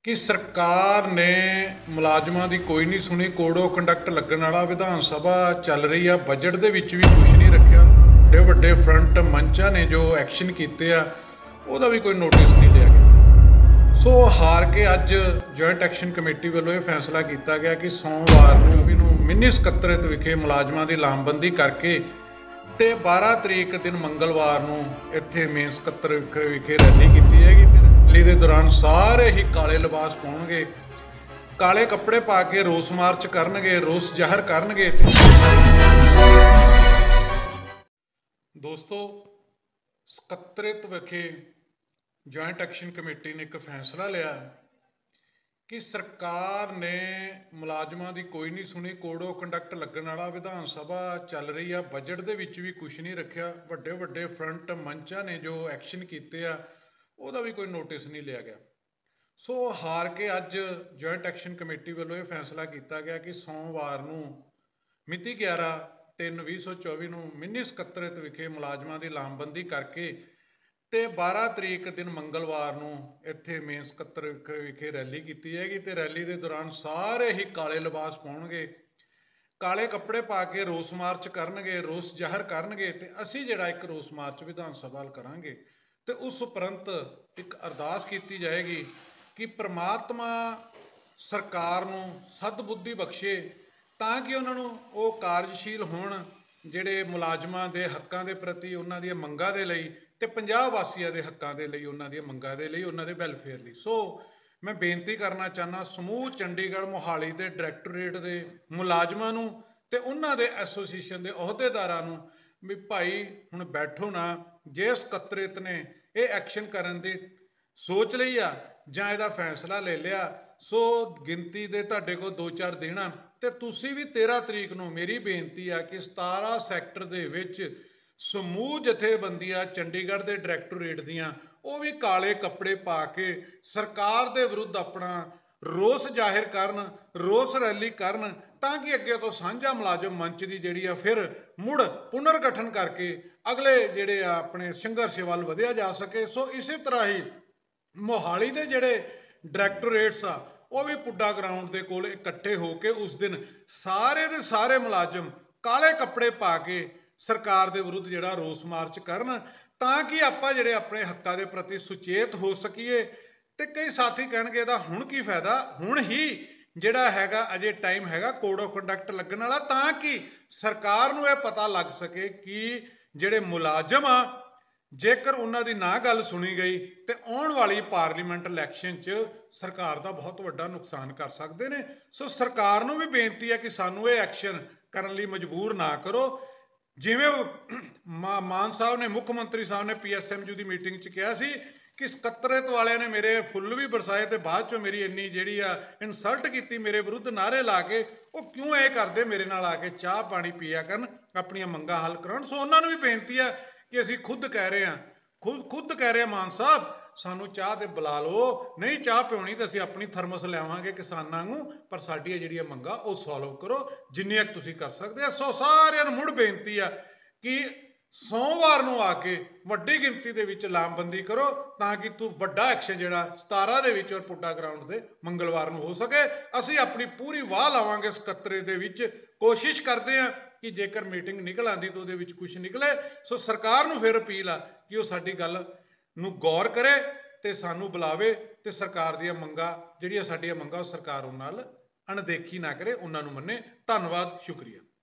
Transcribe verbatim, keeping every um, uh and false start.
कि सरकार ने मुलाजमां दी कोई नहीं सुनी। कोड ऑफ कंडक्ट लगन वाला विधान सभा चल रही है, बजट दे विच भी कुछ नहीं रखिया। बड़े वड्डे फ्रंट मंचा ने जो एक्शन कीते आ ਉਹਦਾ भी कोई नोटिस नहीं लिया गया। सो हार के अज जॉइंट एक्शन कमेटी वालों यह फैसला किया गया कि सोमवार नूं मिनी सकत्तरेत विखे मुलाजमां दी लामबंदी करके ते बारह तरीक दिन मंगलवार नूं इत्थे मेन सकत्तरेत विखे रैली की जाएगी। रैली दे दौरान सारे ही काले लिबास पाउणगे, काले कपड़े पा के रोस मार्च करनगे, रोस जाहिर करनगे। दोस्तों, सकत्तरेत विखे जॉइंट एक्शन कमेटी ने एक फैसला लिया कि सरकार ने मुलाजमां दी कोई नहीं सुनी। कोड ऑफ कंडक्ट लगन वाला विधान सभा चल रही है, बजट दे विच भी कुछ नहीं रखिया। वड्डे वड्डे फ्रंट मंचा ने जो एक्शन कीते आ ਉਹਦਾ भी कोई नोटिस नहीं लिया गया। सो हार के अज जॉइंट एक्शन कमेटी वालों यह फैसला किया गया कि सोमवार नूं मिति ग्यारह तीन भी सौ चौबी नूं मिनी सकत्तरेत विखे मुलाजमां की लामबंदी करके ते बारह तरीक दिन मंगलवार नूं इत्थे मेन सकत्तरेत विखे रैली की जाएगी। तो रैली के दौरान सारे ही काले लिबास पाउणगे, काले कपड़े पा के रोस मार्च करनगे, रोस जाहिर करनगे। ते असीं जिहड़ा एक रोस मार्च विधान सभा करांगे तो उस उपरंत एक अरदास की जाएगी कि परमात्मा सरकार नूं सदबुद्धि बख्शे तां कि उन्होंने वो कार्यशील होण जिहड़े मुलाजमां दे हक्कां दे प्रति उन्हां दी मंगां दे लई ते पंजाब वासियां दे हक्कां दे लई उन्हां दी मंगां दे लई उन्हां दे वैलफेयर लई। सो मैं बेनती करना चाहना समूह चंडीगढ़ मोहाली दे डायरैक्टोरेट दे मुलाजमां नूं ते उन्हां दे एसोसीएशन दे अहुदेदारां नूं भी भाई हुण बैठो ना, जे सकत्तरेत ने यह एक्शन करन दी सोच लई आ जां इहदा फैसला ले लिया, सो गिनती दे तुहाडे कोल दो चार दिन आ ते तुसीं भी तेरह तरीक नूं मेरी बेनती आ कि सतारा सैक्टर दे विच समूह जथेबंदियां चंडीगढ़ दे डायरैक्टोरेट दियां वो भी काले कपड़े पा के सरकार दे विरुद्ध अपना रोस जाहिर करन, रोस रैली करन तां कि अगे तो साझा मुलाजम मंच की जिहड़ी आ फिर मुड़ पुनर्गठन करके अगले जिहड़े आ अपने संघर्ष वल वधिया जा सके। सो इसे तरह ही मोहाली दे जिहड़े डायरैक्टोरेट्स आ वो भी पुड्डा ग्राउंड के कोल इकट्ठे होके उस दिन सारे दे सारे मुलाजम काले कपड़े पा के सरकार के विरुद्ध जिहड़ा रोस मार्च करन तां कि आपां जिहड़े अपने हक्कां दे प्रति सुचेत हो सकीए। ते कई साथी कहणगे इहदा हुण की फायदा, हुण ही जिहड़ा हैगा अजे टाइम हैगा कोड ऑफ कंडक्ट लगन वाला तां कि सरकार नूं इह पता लग सके कि जिहड़े मुलाजम आ जेकर उन्हां दी ना गल सुनी गई तो आउण वाली पार्लीमेंट इलैक्शन च सरकार दा बहुत वड्डा नुकसान कर सकदे ने। सो सरकार नूं भी बेनती है कि सानूं इह एक्शन करन लई मजबूर ना करो। जिवें मान साहब ने मुख मंत्री साहब ने पी एस एम यू की मीटिंग च कहा सी कि सकत्तरेत वाले ने मेरे फुੱਲ भी बरसाए तो बाद चो मेरी इन्नी जिहड़ी आ इंसल्ट की, मेरे विरुद्ध नारे ला के वो क्यों ये करते, मेरे नाल आके चाह पानी पिया करन, अपनी मंगां हल कराउण। सो उन्हां नूं भी बेनती है कि असीं खुद कह रहे हैं, खुद खुद कह रहे हैं मान साहब सानू चाह ते बुला लो, नहीं चाह पिउणी तो असीं अपनी थर्मस लियावांगे किसानां नूं, पर साडीआं जिहड़ियां मंगां वो सॉल्व करो जिन्नियां तुसीं कर सकदे आ। सो सारिआं नूं मुड़ बेनती है कि सोमवार नूं आके वड्डी गिनती दे विच लामबंदी करो तां कि तू वड्डा एक्शन जिहड़ा सतारा दे विच और पुड्डा ग्राउंड दे मंगलवार नूं हो सके। असीं अपनी पूरी वाह लावांगे सकत्तरेत दे विच, कोशिश करते हैं कि जेकर मीटिंग निकल आंदी तो उहदे विच कुछ निकले। सो सरकार नूं फिर अपील आ कि वो साडी गल नूं गौर करे ते सानूं बुलावे ते सरकार दीआं मंगां जिहड़ियां साडीआं मंगां सरकार उहनां नाल अणदेखी ना करे, उहनां नूं मन्ने। धन्नवाद, शुक्रिया।